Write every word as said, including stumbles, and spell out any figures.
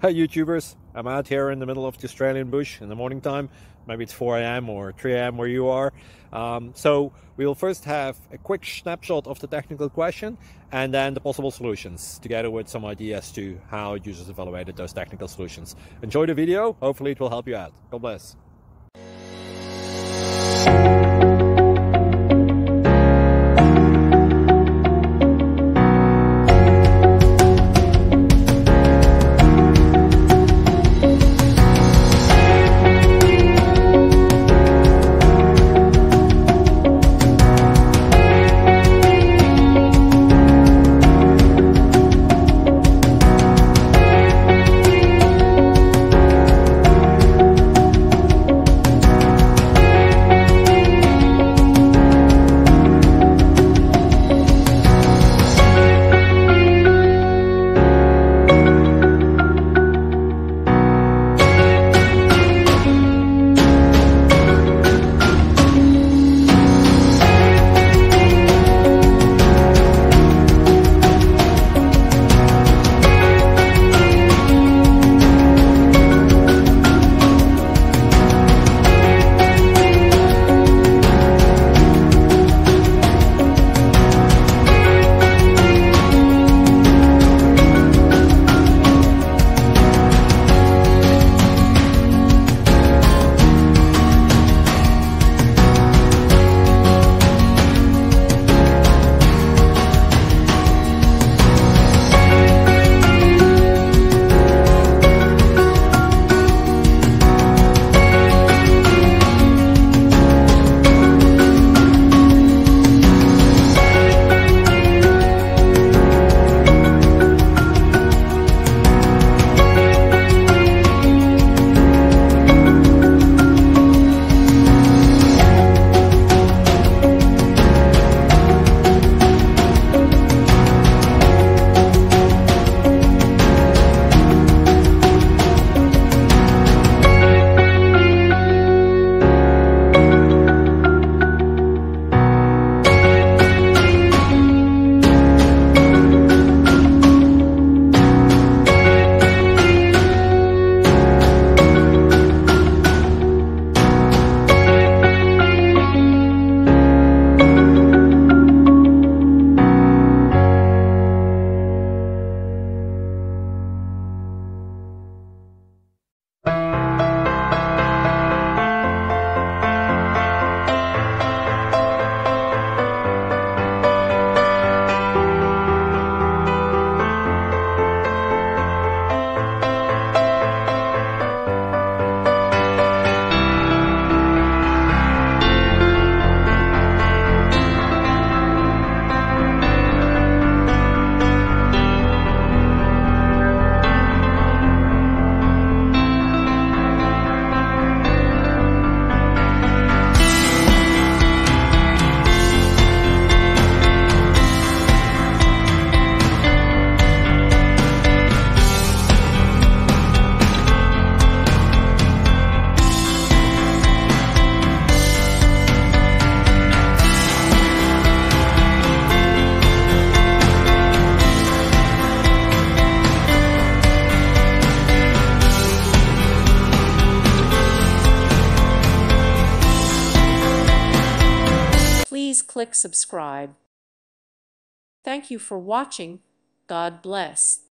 Hi YouTubers, I'm out here in the middle of the Australian bush in the morning time. Maybe it's four A M or three A M where you are. Um, so we will first have a quick snapshot of the technical question and then the possible solutions, together with some ideas to how users evaluated those technical solutions. Enjoy the video, hopefully it will help you out. God bless. Please click subscribe. Thank you for watching. God bless.